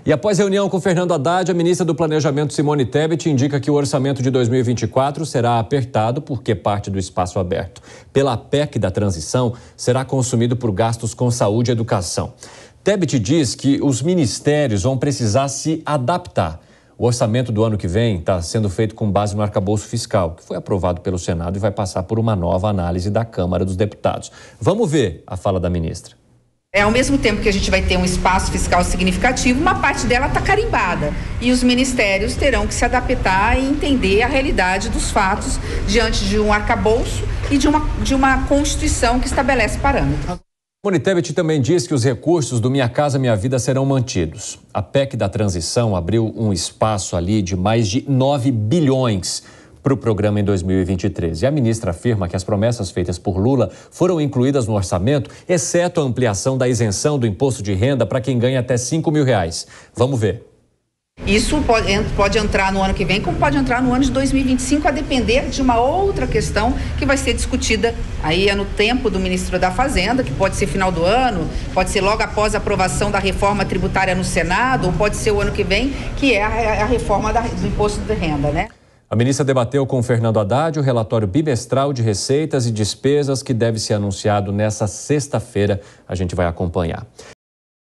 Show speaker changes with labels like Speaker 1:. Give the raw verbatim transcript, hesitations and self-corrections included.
Speaker 1: E após reunião com Fernando Haddad, a ministra do Planejamento, Simone Tebet, indica que o orçamento de dois mil e vinte e quatro será apertado porque parte do espaço aberto pela P E C da transição será consumido por gastos com saúde e educação. Tebet diz que os ministérios vão precisar se adaptar. O orçamento do ano que vem está sendo feito com base no arcabouço fiscal, que foi aprovado pelo Senado e vai passar por uma nova análise da Câmara dos Deputados. Vamos ver a fala da ministra.
Speaker 2: É, ao mesmo tempo que a gente vai ter um espaço fiscal significativo, uma parte dela está carimbada. E os ministérios terão que se adaptar e entender a realidade dos fatos diante de um arcabouço e de uma, de uma Constituição que estabelece parâmetros.
Speaker 1: Simone Tebet também diz que os recursos do Minha Casa Minha Vida serão mantidos. A P E C da transição abriu um espaço ali de mais de nove bilhões para o programa em dois mil e vinte e três. E a ministra afirma que as promessas feitas por Lula foram incluídas no orçamento, exceto a ampliação da isenção do imposto de renda para quem ganha até cinco mil reais. Vamos ver.
Speaker 2: Isso pode, pode entrar no ano que vem, como pode entrar no ano de dois mil e vinte e cinco, a depender de uma outra questão que vai ser discutida aí é no tempo do ministro da Fazenda, que pode ser final do ano, pode ser logo após a aprovação da reforma tributária no Senado, ou pode ser o ano que vem, que é a, a reforma da, do imposto de renda, né?
Speaker 1: A ministra debateu com Fernando Haddad o relatório bimestral de receitas e despesas que deve ser anunciado nessa sexta-feira. A gente vai acompanhar.